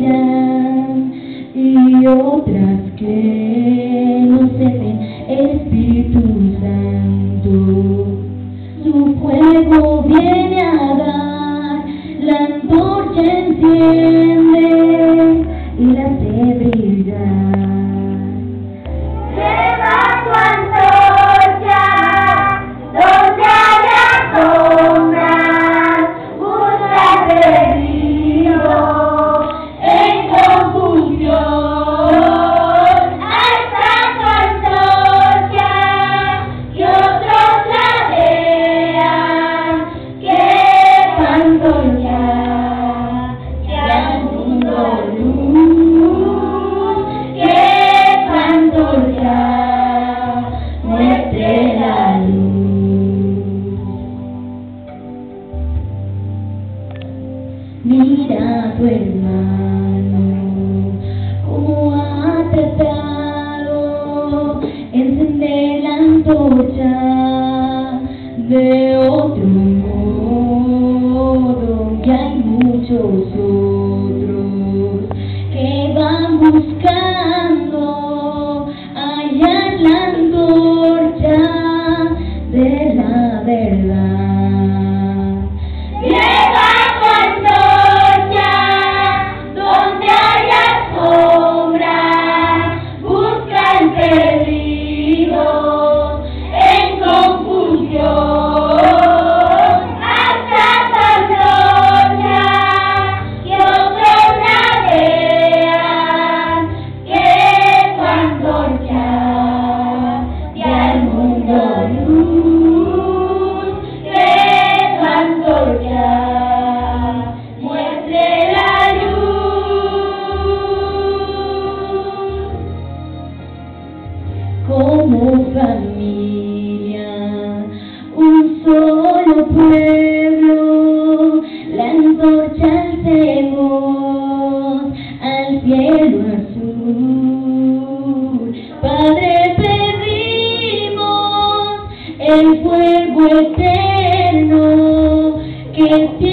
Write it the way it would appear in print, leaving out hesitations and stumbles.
brillan y otras que no se ven. El Espíritu Santo su fuego viene a dar, la antorcha enciende y la hace brillar. Lleva tu antorcha donde haya sombras, busca al perdido en confusión. Alza tu antorcha y otros la vean, que tu antorcha que al mundo luz, que tu antorcha muestre la luz. Mira a tu hermano cómo ha tratado, encende la antorcha de otro modo, que hay muchos otros que van buscando hallar la antorcha de la verdad. Lleva tu antorcha donde haya sombras, busca al perdido en confusión. Alza tu antorcha y otros la vean, que tu antorcha que al mundo luz, que tu antorcha muestre la luz. Como familia, un solo pueblo, la antorcha alcemos al cielo azul. Padre, pedimos el fuego eterno que